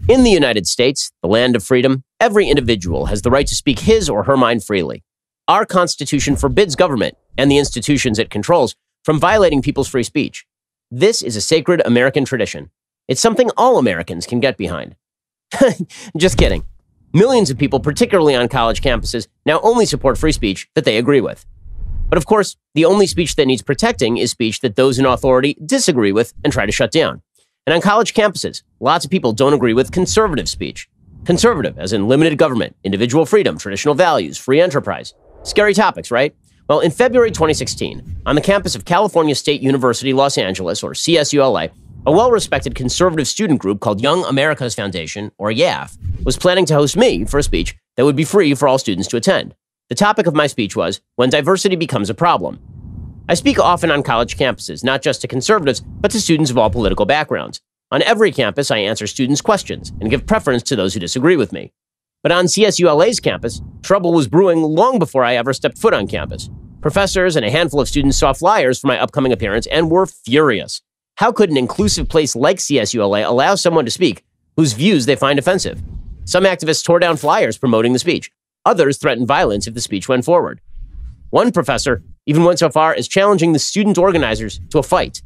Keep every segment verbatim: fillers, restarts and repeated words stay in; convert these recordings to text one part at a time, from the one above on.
In the United States, the land of freedom, every individual has the right to speak his or her mind freely. Our Constitution forbids government and the institutions it controls from violating people's free speech. This is a sacred American tradition. It's something all Americans can get behind. Just kidding. Millions of people, particularly on college campuses, now only support free speech that they agree with. But of course, the only speech that needs protecting is speech that those in authority disagree with and try to shut down. And on college campuses, lots of people don't agree with conservative speech. Conservative, as in limited government, individual freedom, traditional values, free enterprise. Scary topics, right? Well, in February twenty sixteen, on the campus of California State University, Los Angeles, or C S U L A, a well-respected conservative student group called Young America's Foundation, or Y A F, was planning to host me for a speech that would be free for all students to attend. The topic of my speech was, When Diversity Becomes a Problem. I speak often on college campuses, not just to conservatives, but to students of all political backgrounds. On every campus, I answer students' questions and give preference to those who disagree with me. But on C S U L A's campus, trouble was brewing long before I ever stepped foot on campus. Professors and a handful of students saw flyers for my upcoming appearance and were furious. How could an inclusive place like C S U L A allow someone to speak whose views they find offensive? Some activists tore down flyers promoting the speech. Others threatened violence if the speech went forward. One professor even went so far as challenging the student organizers to a fight.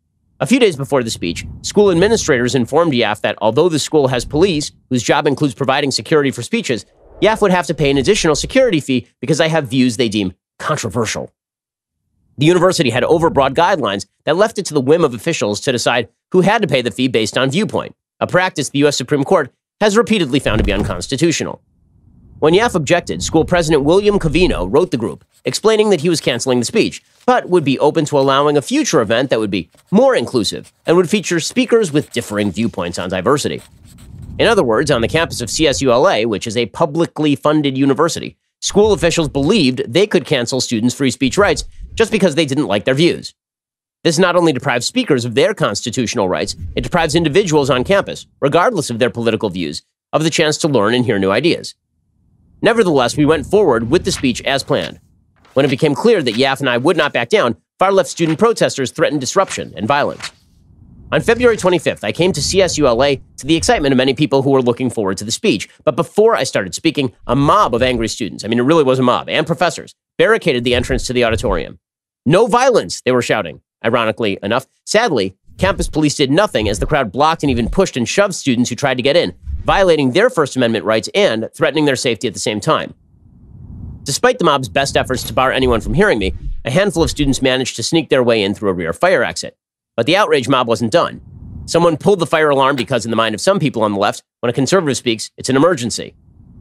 A few days before the speech, school administrators informed Y A F that although the school has police, whose job includes providing security for speeches, Y A F would have to pay an additional security fee because I have views they deem controversial. The university had overbroad guidelines that left it to the whim of officials to decide who had to pay the fee based on viewpoint, a practice the U S Supreme Court has repeatedly found to be unconstitutional. When Y A F objected, school president William Covino wrote the group, explaining that he was canceling the speech, but would be open to allowing a future event that would be more inclusive and would feature speakers with differing viewpoints on diversity. In other words, on the campus of C S U L A, which is a publicly funded university, school officials believed they could cancel students' free speech rights just because they didn't like their views. This not only deprives speakers of their constitutional rights, it deprives individuals on campus, regardless of their political views, of the chance to learn and hear new ideas. Nevertheless, we went forward with the speech as planned. When it became clear that Y A F and I would not back down, far-left student protesters threatened disruption and violence. On February twenty-fifth, I came to C S U L A to the excitement of many people who were looking forward to the speech. But before I started speaking, a mob of angry students, I mean, it really was a mob, and professors, barricaded the entrance to the auditorium. No violence, they were shouting. Ironically enough, sadly, campus police did nothing as the crowd blocked and even pushed and shoved students who tried to get in, violating their First Amendment rights and threatening their safety at the same time. Despite the mob's best efforts to bar anyone from hearing me, a handful of students managed to sneak their way in through a rear fire exit. But the outrage mob wasn't done. Someone pulled the fire alarm because in the mind of some people on the left, when a conservative speaks, it's an emergency.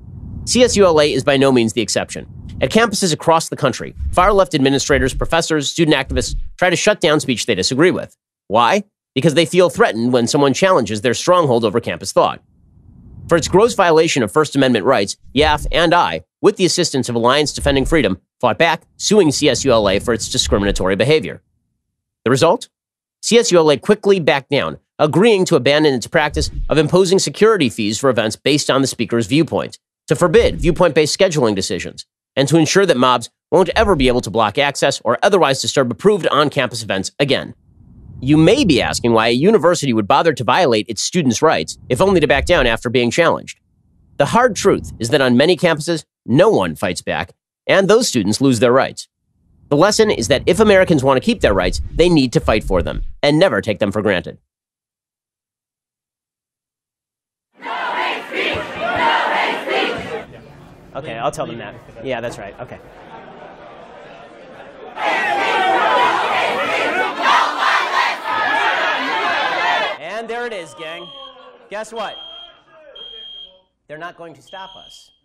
C S U L A is by no means the exception. At campuses across the country, far-left administrators, professors, student activists try to shut down speech they disagree with. Why? Because they feel threatened when someone challenges their stronghold over campus thought. For its gross violation of First Amendment rights, Y A F and I, with the assistance of Alliance Defending Freedom, fought back, suing C S U L A for its discriminatory behavior. The result? C S U L A quickly backed down, agreeing to abandon its practice of imposing security fees for events based on the speaker's viewpoint, to forbid viewpoint-based scheduling decisions, and to ensure that mobs won't ever be able to block access or otherwise disturb approved on-campus events again. You may be asking why a university would bother to violate its students' rights, if only to back down after being challenged. The hard truth is that on many campuses, no one fights back, and those students lose their rights. The lesson is that if Americans want to keep their rights, they need to fight for them, and never take them for granted. No hate speech! No hate speech! Okay, I'll tell them that. Yeah, that's right. Okay. And there it is, gang. Guess what? They're not going to stop us.